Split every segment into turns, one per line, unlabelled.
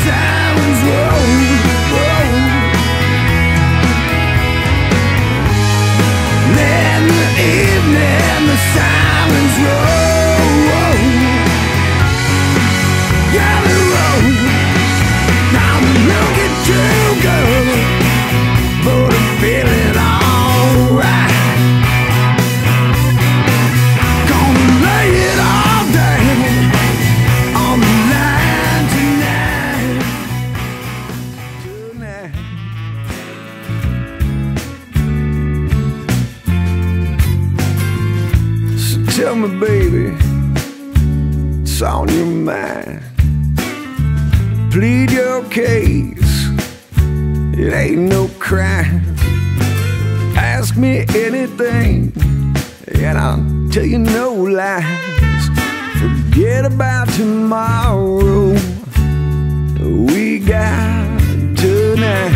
sirens roll, roll. In the evening, the sirens roll, roll. Yeah, they roll. Now I'm looking too good, but I'm feeling alright. Gonna lay it all down on the line tonight, tonight. So tell me, baby, it's on your mind. Plead your case, it ain't no crime. Ask me anything, and I'll tell you no lies. Forget about tomorrow, we got tonight.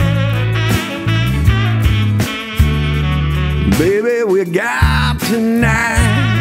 Baby, we got tonight.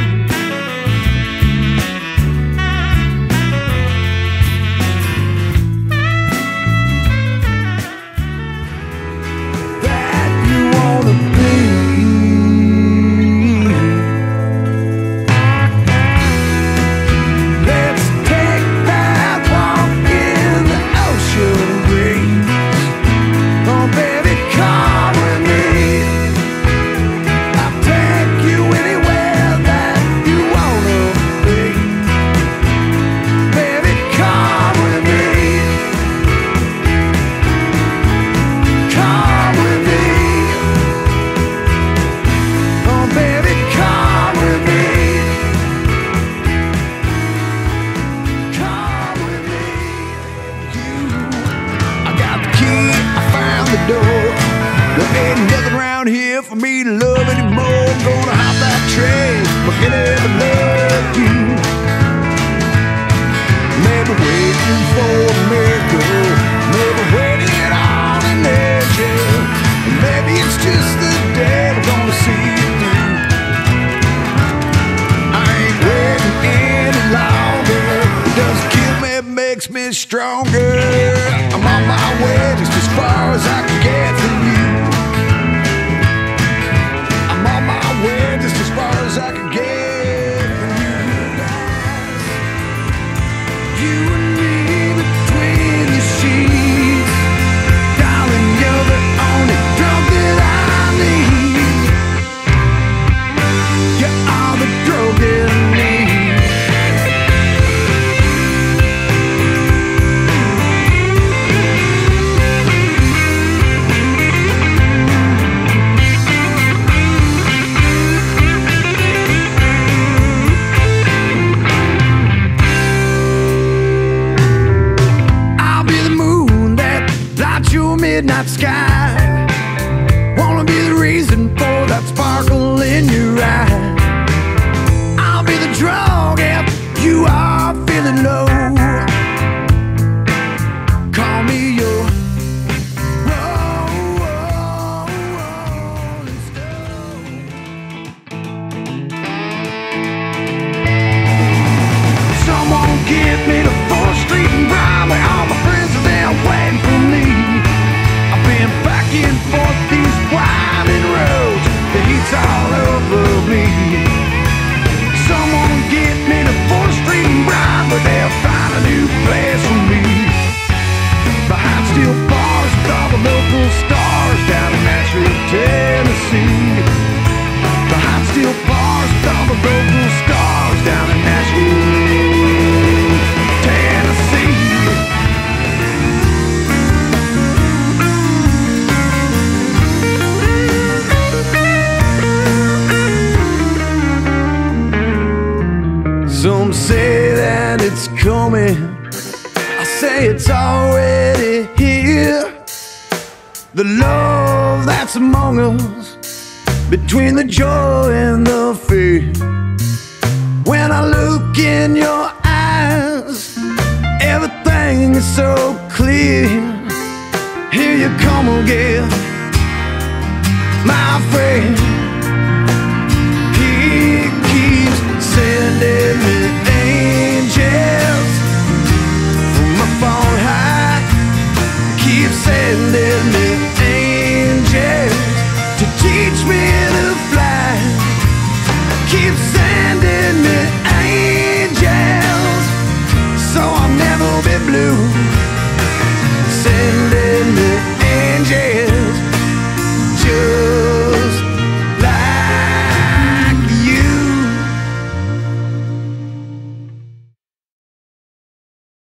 There ain't nothing around here for me to love anymore. I'm gonna hop that train, forget ever loved you. Maybe waiting for a miracle, maybe waiting on an angel. Maybe it's just the day we're gonna see it through. I ain't waiting any longer. It doesn't kill me, it makes me stronger. I'm on my way just as far as I can get from you. Just as far as I can get from you. You and me between the sheets, darling, you're the only drug that I need. You are the drug that I need. Midnight sky, wanna be the reason for that sparkle in your eye. I'll be the drug if you are feeling low. Call me your rolling stone. Someone give me the 4th Street and Broadway. All my friends are there waiting for me. Back and forth these winding roads, the heat's all over me. Someone get me to 4th Street and Broadway, they'll find a new place for me. Behind steel bars with all the local stars down in Nashville, Tennessee. Behind steel bars with all the local stars down in Nashville, Tennessee. Some say that it's coming, I say it's already here. The love that's among us, between the joy and the fear. When I look in your eyes, everything is so clear. Here you come again.